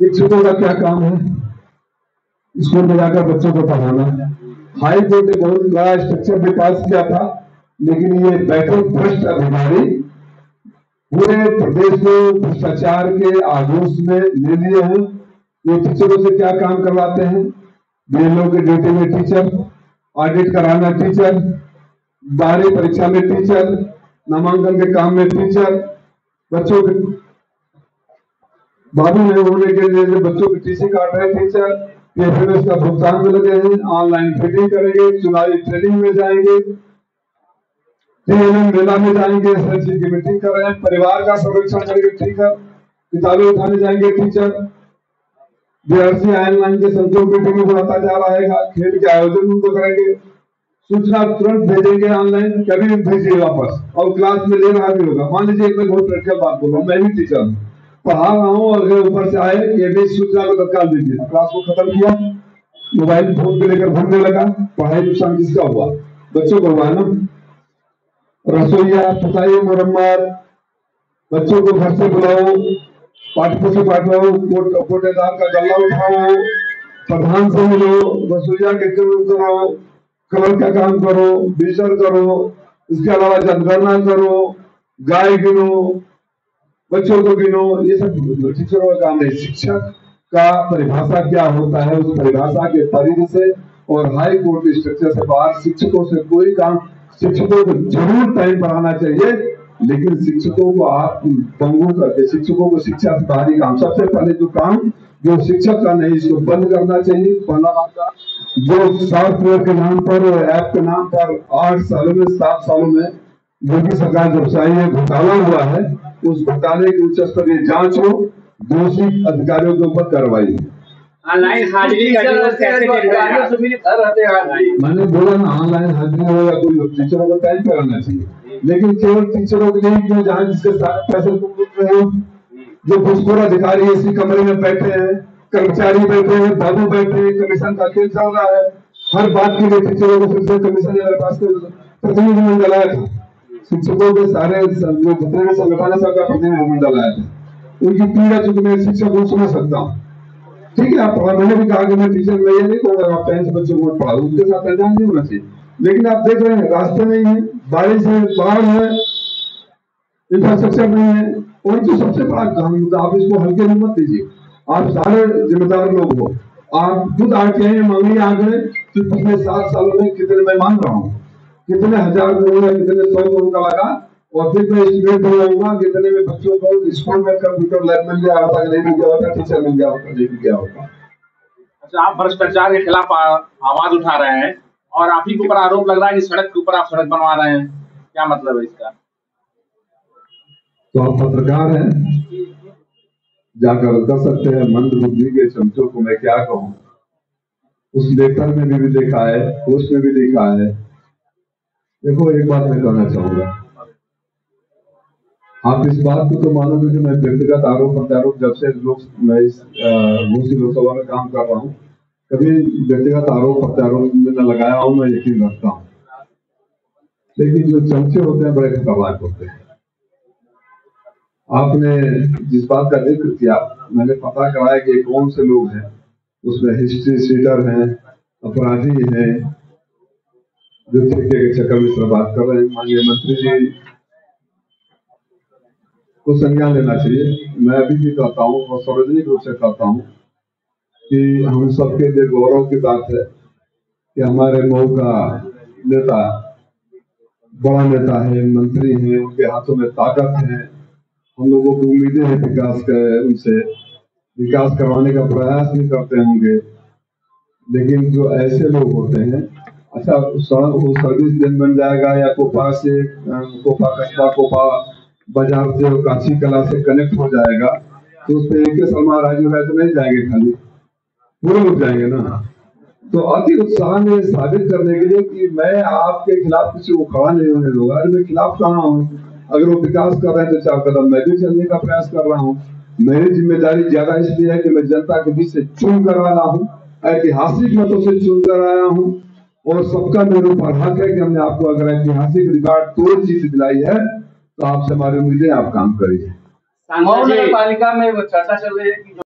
शिक्षकों का क्या काम है? स्कूल में जाकर बच्चों को पढ़ाना। हाई कोर्ट ने बहुत बड़ा स्ट्रक्चर भी पास किया था, लेकिन ये बैठे भ्रष्ट अधिकारी पूरे प्रदेश को भ्रष्टाचार के आगोश में ले लिए हैं। ये टीचरों से क्या काम करवाते हैं? बीएलओ के ड्यूटी में टीचर, ऑडिट कराना टीचर, बाहरी परीक्षा में टीचर, नामांकन के काम में टीचर, बच्चों के बाबू नहीं होने के लिए बच्चों की टीसी काट रहे टीचर, PFMS का भुगतान में लगे हैं, ऑनलाइन फीडिंग करेंगे, चुनावी ट्रेनिंग में जाएंगे, TNM मेला में जाएंगे, हर चीज की मीटिंग कर रहे हैं, परिवार का संरक्षण करेंगे टीचर, किताबें उठाने जाएंगे टीचर, DRC ऑनलाइन के संतोष मीटिंग में बढ़ाता जा रहा है, खेल के आयोजन उनको करेंगे, सूचना तुरंत भेजेंगे ऑनलाइन, कभी भी भेजिए वापस, और क्लास में ले रहा भी होगा। मान लीजिए मैं बहुत प्रैक्टिकल बात बोल रहा हूँ, मैं भी टीचर हूँ, पढ़ा रहा हूँ और अगर ऊपर से आए ये भी सूचना को तत्काल दीजिए, क्लास को खत्म किया, मोबाइल फोन पे लेकर घूमने लगा, पढ़ाई नुकसान किसका हुआ? बच्चों को हुआ ना। रसोईया, सफाई, मुरम्मत, बच्चों को घर से बुलाओ, पाठ पुस्तक बांटो, कोटेदार का गल्ला उठाओ, प्रधान से मिलो, रसोईया के करो, कलर का काम करो, बिजर करो, इसके अलावा जनगणना करो, गाय गिनो, बच्चों को गिनो, ये सब टीचरों का काम है। शिक्षक का परिभाषा क्या होता है, उस परिभाषा के परिधि से और हाई कोर्ट स्ट्रक्चर से बाहर शिक्षकों से कोई काम। शिक्षकों को जरूर टाइम पढ़ाना चाहिए, लेकिन शिक्षकों को आप पंगु करके शिक्षकों को शिक्षा से बाहरी काम, सबसे पहले जो काम जो शिक्षक का नहीं, इसको बंद करना चाहिए। पहला जो सॉफ्टवेयर के नाम पर, ऐप के नाम पर 8 सालों में 7 सालों में योगी सरकार जब से आई है, घोटाला हुआ है, उस घोटाले की उच्च स्तरीय जांच हो, दोषी अधिकारियों के ऊपर कार्रवाई। ऑनलाइन हाजिरी मैंने बोला ना, ऑनलाइन हाजिरी हो या कोई टीचरों को टाइम कराना चाहिए, लेकिन केवल टीचरों के लिए क्यों, जहाँ जिसके साथ पैसे जो घुसखोर अधिकारी इसी कमरे में बैठे हैं, कर्मचारी बैठे हैं, बाबू बैठे हैं, कमीशन का खेल चल रहा है, हर बात के लिए टीचरों को फिर से कमीशन मेरे पास प्रतिनिधिमंडल आया था, शिक्षकों के सारे जितने भी संगठन है सबका प्रतिनिधिमंडल आया था, उनकी पीड़ा चूंकि मैं शिक्षक को समझ सकता हूँ। ठीक है, आप मैंने भी कहा कि मैं टीचर में ये नहीं कहूँगा आप 10 बच्चों को पढ़ाओ, उनके साथ अनजान नहीं होना चाहिए, लेकिन आप देख रहे हैं रास्ते नहीं है, बारिश है, बाढ़ है, इंफ्रास्ट्रक्चर नहीं है, और जो सबसे बड़ा काम मुद्दा, आप इसको हल्के में मत लीजिए, आप सारे जिम्मेदार लोग हो, आप खुद RTI में मांगिए आंकड़े कि पिछले 7 सालों में कितने, मैं मान रहा हूँ कितने हजार करोड़ या कितने 100 करोड़ का लगा, और फिर मैं एस्टिमेट बनाऊंगा कितने में बच्चों को स्कूल में कंप्यूटर लैब मिल गया होता, नहीं मिल गया होता, टीचर मिल गया होता, नहीं मिल गया होता। अच्छा, आप भ्रष्टाचार के खिलाफ आवाज उठा रहे हैं और आप ही के ऊपर आरोप लग रहा है कि सड़क के ऊपर आप सड़क बनवा रहे हैं, क्या मतलब है इसका? तो आप पत्रकार हैं, जाकर कर सकते हैं, मंद बुद्धि के चमचों को मैं क्या कहूँ। उस लेटर में भी लिखा है, पोस्ट में भी लिखा है। देखो, एक बात मैं कहना चाहूंगा, आप इस बात को तो मानोगे कि मैं व्यक्तिगत आरोप प्रत्यारोप, जब से मैं इस लोकसभा में काम कर रहा हूँ, कभी व्यक्तिगत आरोप प्रत्यारोप में न लगाया हूं, मैं यकीन रखता हूँ, लेकिन जो चमचे होते हैं बड़े खतरनाक होते हैं। आपने जिस बात का जिक्र किया, मैंने पता कराया कि कौन से लोग हैं उसमें, हिस्ट्री शीटर हैं, अपराधी हैं, जो ठेके के चक्कर में बात कर रहे हैं। माननीय मंत्री जी को संज्ञान लेना चाहिए। मैं अभी भी कहता हूँ और सार्वजनिक रूप से कहता हूँ कि हम सबके लिए गौरव की बात है कि हमारे मऊ का नेता बड़ा नेता है, मंत्री है, उनके हाथों में ताकत है, हम लोगों को उम्मीदें हैं विकास का, उनसे विकास करवाने का प्रयास भी करते होंगे, लेकिन जो ऐसे लोग होते हैं, अच्छा वो सर्विस लेन बन जाएगा या कोपा से कोपा कस्बा कोपा बाजार से काशी कला से कनेक्ट हो जाएगा, तो उस पर एक सलमान राजू है तो नहीं जाएंगे, खाली पूरे लोग जाएंगे ना। तो अति उत्साह में साबित करने के लिए कि मैं आपके खिलाफ किसी को खड़ा नहीं होने दूंगा। अरे मैं खिलाफ कहाँ हूँ, अगर वो विकास कर रहे हैं तो 4 कदम मैं भी चलने का प्रयास कर रहा हूँ। मेरी जिम्मेदारी ज्यादा इसलिए है कि मैं जनता के बीच से चुन कर आया हूँ, ऐतिहासिक मतों से चुन कर आया हूँ, और सबका मेरे ऊपर हक है कि हमने आपको अगर ऐतिहासिक रिकॉर्ड तोड़ जीत दिलाई है तो आपसे हमारी उम्मीदें, आप काम करिए। नगर पालिका में चर्चा चल रही है कि